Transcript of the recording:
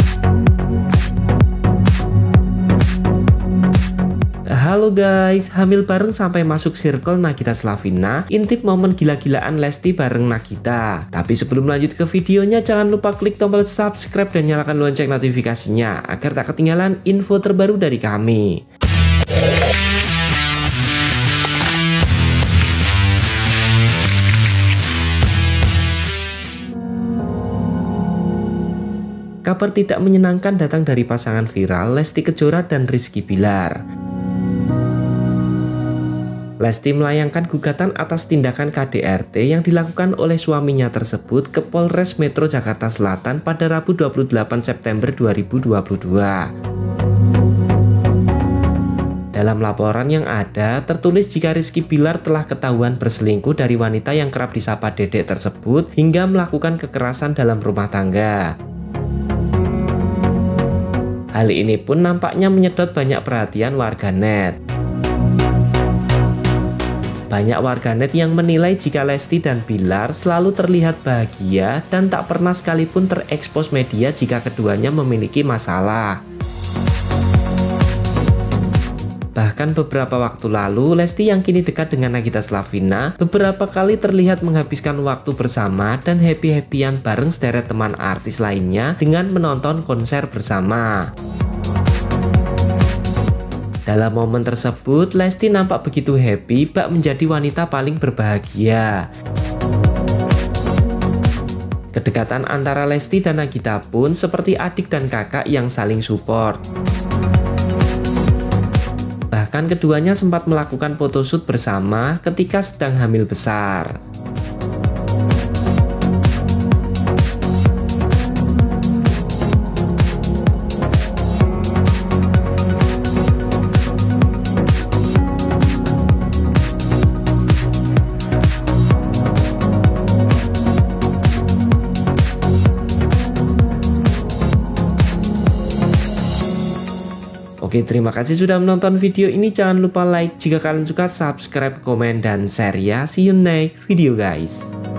Halo guys, hamil bareng sampai masuk circle Nagita Slavina, intip momen gila-gilaan Lesti bareng Nagita. Tapi sebelum lanjut ke videonya, jangan lupa klik tombol subscribe dan nyalakan lonceng notifikasinya agar tak ketinggalan info terbaru dari kami. Kabar tidak menyenangkan datang dari pasangan viral Lesti Kejora dan Rizky Bilar. Lesti melayangkan gugatan atas tindakan KDRT yang dilakukan oleh suaminya tersebut ke Polres Metro Jakarta Selatan pada Rabu 28 September 2022. Dalam laporan yang ada, tertulis jika Rizky Bilar telah ketahuan berselingkuh dari wanita yang kerap disapa Dedek tersebut hingga melakukan kekerasan dalam rumah tangga. Hal ini pun nampaknya menyedot banyak perhatian warganet. Banyak warganet yang menilai jika Lesti dan Bilar selalu terlihat bahagia dan tak pernah sekalipun terekspos media jika keduanya memiliki masalah. Bahkan beberapa waktu lalu, Lesti yang kini dekat dengan Nagita Slavina beberapa kali terlihat menghabiskan waktu bersama dan happy-happyan bareng sederet teman artis lainnya dengan menonton konser bersama. Dalam momen tersebut, Lesti nampak begitu happy bak menjadi wanita paling berbahagia. Kedekatan antara Lesti dan Nagita pun seperti adik dan kakak yang saling support. Bahkan keduanya sempat melakukan photoshoot bersama ketika sedang hamil besar. Oke, terima kasih sudah menonton video ini. Jangan lupa like jika kalian suka, subscribe, komen, dan share ya. See you next video guys.